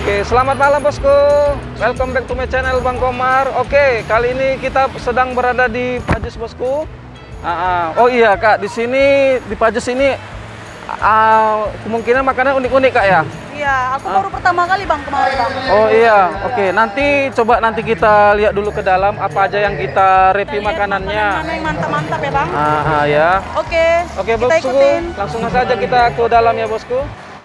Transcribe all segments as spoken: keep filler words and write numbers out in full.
Oke, selamat malam bosku. Welcome back to my channel Bang Komar. Oke, kali ini kita sedang berada di Pajes bosku. Ah, ah. Oh iya kak, di sini di Pajes ini ah, kemungkinan makanan unik-unik kak ya? Iya, aku Ah. baru pertama kali bang kemarin bang. Oh iya, oke. Nanti coba nanti kita lihat dulu ke dalam apa aja yang kita review Kita lihat makanannya. makanan mana yang mantap-mantap ya bang. Ah, ah, ya. Oke, Oke kita bosku, ikutin. langsung saja kita ke dalam ya bosku.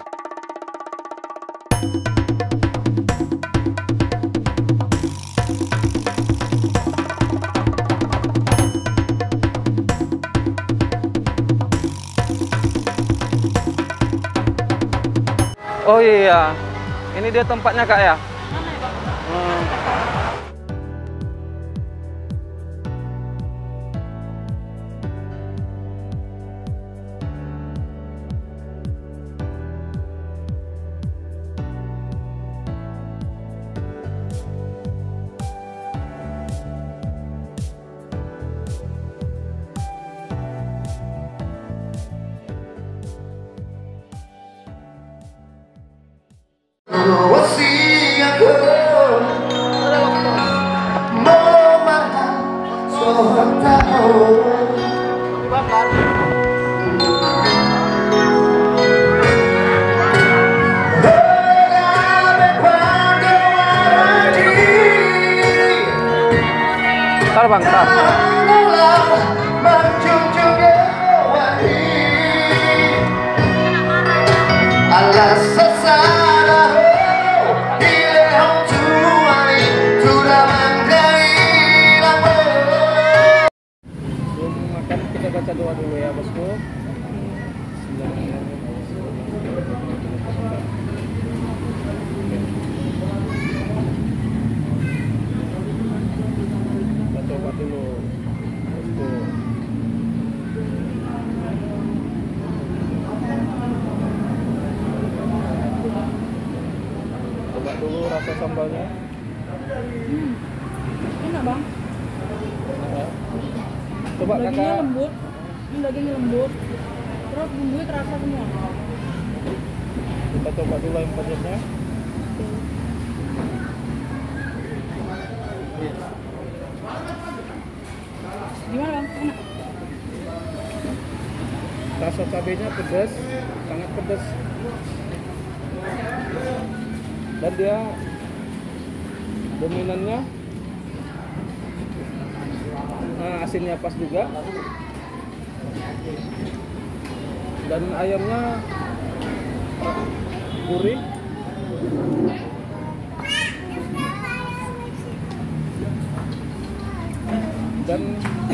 Oh iya, ini dia tempatnya kak ya? Mana ya bang? Hmm. Ntar bang, ntar. Sebelum makan kita baca doa dulu ya bosku. Kita coba dulu bosku. Coba dulu rasa sambalnya. Hmm. Enak bang. Ya. Coba Dagingnya kakak. lembut. Ini dagingnya lembut. Terus bumbunya terasa semua. Kita coba dulu yang pedasnya. Gimana bang? Enak. Rasa cabenya pedas, sangat pedas. Dan dia dominannya nah, asinnya pas juga. Dan ayamnya gurih. Dan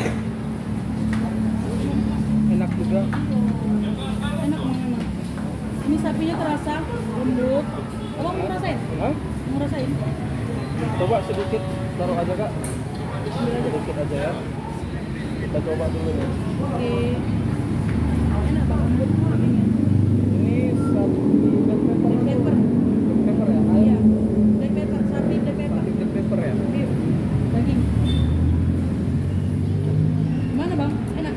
enak juga. Enak bang enak. Ini sapinya terasa lembut. Abang mau ngerasain? Hah? Mau ngerasain? Coba sedikit taruh aja kak. Sedikit aja ya. Kita coba dulu nih. Oke. Enak bang lembut dagingnya. Ini sapi black pepper. Black pepper. Black pepper ya? Iya. Ayam Black pepper, sapi black pepper. sapi black pepper ya? Beef, daging. Gimana bang? Enak?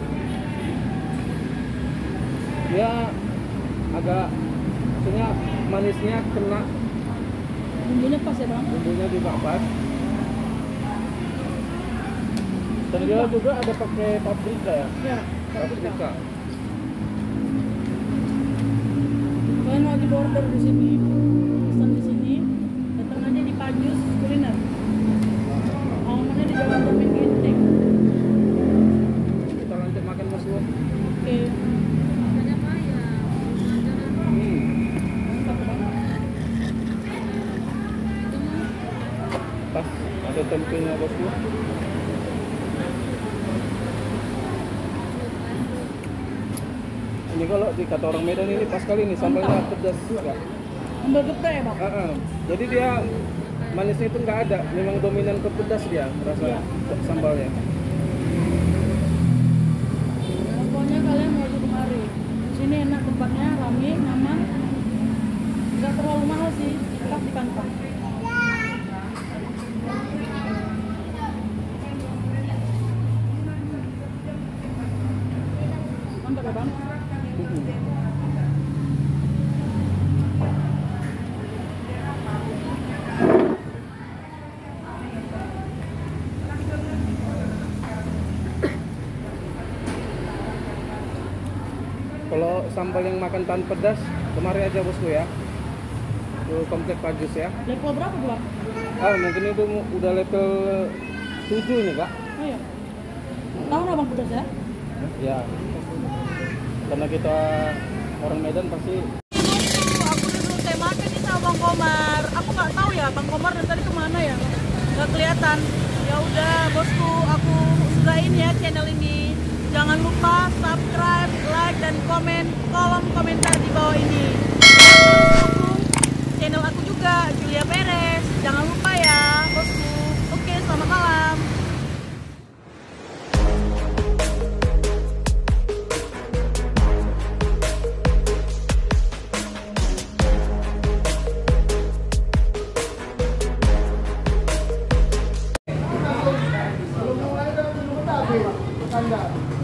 Dia agak maksudnya manisnya kena, Bumbunya pas ya bang? bumbunya juga pas. Dan dia juga ada pakai paprika ya? Iya. Paprika. Kalian mau di order di sini, pesan di sini, datang aja di Pajes Kuliner. Alamatnya di Jalan Topik Ginting. Kita lanjut makan bosku. Oke. Hmm. Mantap bang. Pas ada tempenya bosku. Ini kalau di kata orang Medan ini pas kali ini sambalnya pedas juga. Sambal geprek ya bang? Ah, ah. Jadi dia manisnya itu nggak ada, memang dominan ke pedas dia rasa Iya. sambalnya. Pokoknya kalian mau kemari. Di sini enak tempatnya, rame, nyaman. Nggak terlalu mahal sih, pas di kantong. Mantap ya bang? Kalau sambal yang makan tahan pedas, kemari aja bosku ya. Itu komplek Pajus ya. Level berapa tuh, Bang? Ah, mungkin itu udah level tujuh ini, Kak. Oh iya. Tahu nggak Bang pedas ya? Ya. Karena kita orang Medan pasti. Aku dulu saya makan nih sama Bang Komar. Aku nggak tahu ya Bang Komar dari tadi kemana ya? Nggak kelihatan. Ya udah bosku, aku sudahin ya channel ini. Jangan lupa subscribe, like, dan komen kolom komentar di bawah ini. Dan dukung channel aku juga, Julia Perez. Jangan lupa ya bosku. Oke, selamat malam. Belum mulai kan belum tahu, Anda.